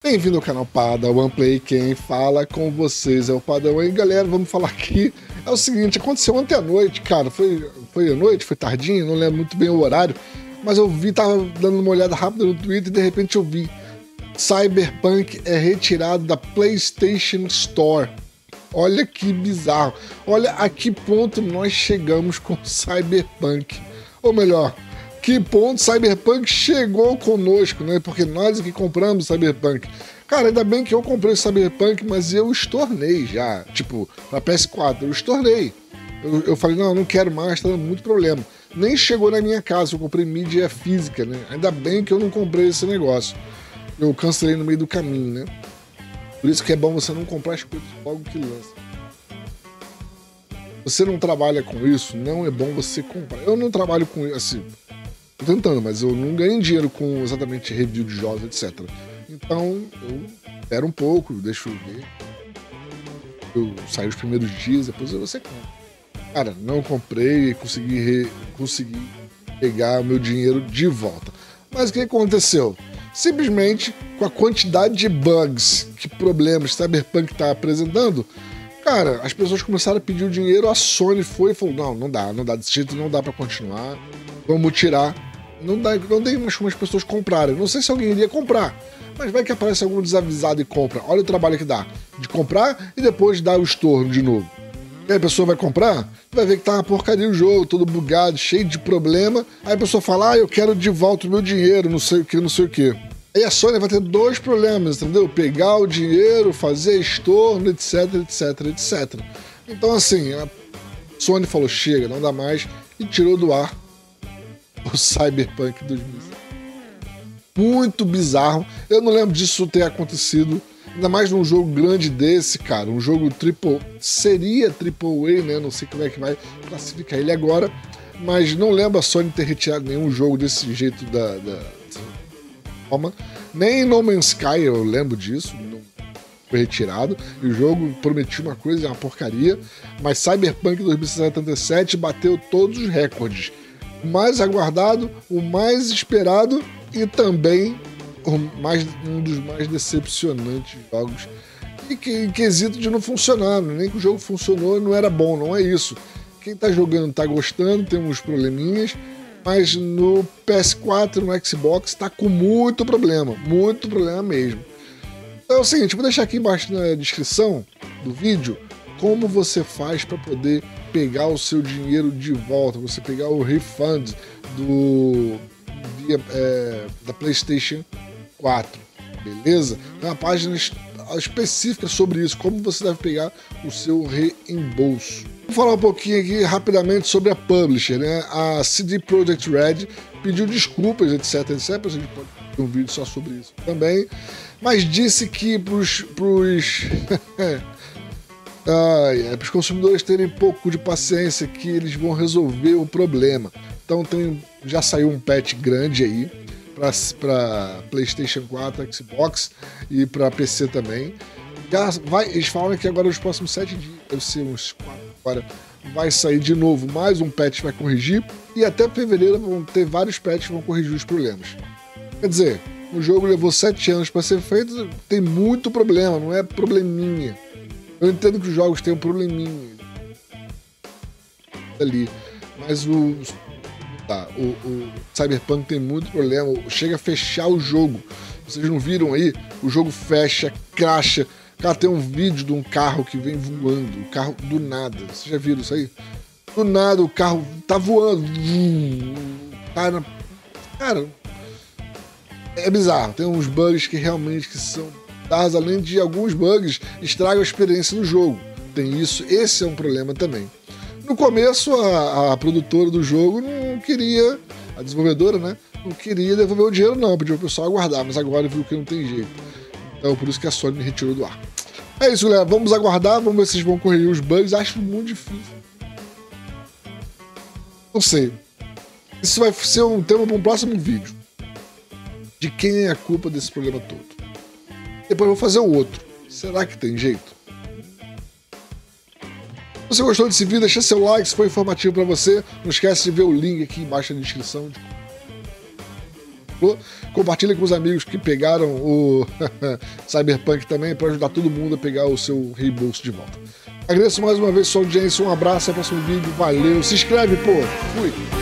Bem-vindo ao canal Padawan Play, quem fala com vocês é o Padawan. E galera, vamos falar aqui, é o seguinte, aconteceu ontem à noite, cara, foi à noite, foi tardinho, não lembro muito bem o horário, mas eu vi, tava dando uma olhada rápida no Twitter e de repente eu vi, Cyberpunk é retirado da PlayStation Store. Olha que bizarro, olha a que ponto nós chegamos com Cyberpunk, ou melhor, que ponto Cyberpunk chegou conosco, né? Porque nós é que compramos Cyberpunk. Cara, ainda bem que eu comprei Cyberpunk, mas eu estornei já. Tipo, pra PS4, eu estornei. Eu falei, não quero mais, tá dando muito problema. Nem chegou na minha casa, eu comprei mídia física, né? Ainda bem que eu não comprei esse negócio. Eu cancelei no meio do caminho, né? Por isso que é bom você não comprar as coisas logo que lança. Você não trabalha com isso, não é bom você comprar. Eu não trabalho com isso, assim... Tô tentando, mas eu não ganho dinheiro com exatamente review de jogos, etc. Então, eu espero um pouco, deixo ver. Eu saio os primeiros dias, depois você compra. Cara, não comprei, consegui pegar o meu dinheiro de volta. Mas o que aconteceu? Simplesmente, com a quantidade de bugs, que problemas Cyberpunk tá apresentando, cara, as pessoas começaram a pedir o dinheiro, a Sony foi e falou, não dá, desse jeito não dá pra continuar, vamos tirar. Não tem mais como as pessoas comprarem. Não sei se alguém iria comprar, mas vai que aparece algum desavisado e compra. Olha o trabalho que dá de comprar e depois dar o estorno de novo. E aí a pessoa vai comprar, vai ver que tá uma porcaria o jogo, todo bugado, cheio de problema. Aí a pessoa fala, eu quero de volta o meu dinheiro, não sei o que, não sei o que. Aí a Sony vai ter dois problemas, entendeu? Pegar o dinheiro, fazer estorno, etc, etc, etc. Então assim, a Sony falou, chega, não dá mais, e tirou do ar o Cyberpunk 2007. Muito bizarro. Eu não lembro disso ter acontecido. Ainda mais num jogo grande desse, cara. Um jogo seria AAA, né? Não sei como é que vai classificar ele agora. Mas não lembro a Sony ter retirado nenhum jogo desse jeito da forma. Nem No Man's Sky eu lembro disso. Não foi retirado. E o jogo prometia uma coisa, é uma porcaria. Mas Cyberpunk 2077 bateu todos os recordes. O mais aguardado, o mais esperado e também um dos mais decepcionantes jogos. E que em quesito de não funcionar, nem que o jogo funcionou não era bom, não é isso. Quem tá jogando tá gostando, tem uns probleminhas, mas no PS4 e no Xbox tá com muito problema mesmo. Então é o seguinte, vou deixar aqui embaixo na descrição do vídeo como você faz para poder pegar o seu dinheiro de volta, você pegar o refund da PlayStation 4, beleza? Tem uma página específica sobre isso, como você deve pegar o seu reembolso. Vou falar um pouquinho aqui rapidamente sobre a publisher, né? A CD Projekt Red pediu desculpas, etc, etc, a gente pode ter um vídeo só sobre isso também, mas disse que para os consumidores terem um pouco de paciência que eles vão resolver o problema. Então já saiu um patch grande aí para PlayStation 4, Xbox e para PC também. Eles falam que agora nos próximos 7 dias, deve ser uns 4 agora, vai sair de novo mais um patch que vai corrigir e até fevereiro vão ter vários patches que vão corrigir os problemas. Quer dizer, o jogo levou 7 anos para ser feito, tem muito problema, não é probleminha. Eu entendo que os jogos têm um probleminha ali, mas o Cyberpunk tem muito problema, chega a fechar o jogo. Vocês não viram aí? O jogo fecha, cracha. Cara, tem um vídeo de um carro que vem voando, o carro do nada. Vocês já viram isso aí? Do nada o carro tá voando. Cara, é bizarro. Tem uns bugs que realmente são... além de alguns bugs, estragam a experiência do jogo. Tem isso, esse é um problema também. No começo, a produtora do jogo não queria, a desenvolvedora, né, não queria devolver o dinheiro não, pediu pro pessoal aguardar, mas agora viu que não tem jeito. Então, por isso que a Sony me retirou do ar. É isso, galera, vamos aguardar, vamos ver se eles vão corrigir os bugs, acho muito difícil. Não sei. Isso vai ser um tema para um próximo vídeo. De quem é a culpa desse problema todo. Depois eu vou fazer o outro. Será que tem jeito? Se você gostou desse vídeo, deixa seu like, se foi informativo para você. Não esquece de ver o link aqui embaixo na descrição. gostou, compartilha com os amigos que pegaram o Cyberpunk também, para ajudar todo mundo a pegar o seu reembolso de volta. Agradeço mais uma vez sua audiência, um abraço, até o próximo vídeo, valeu, se inscreve, pô, fui!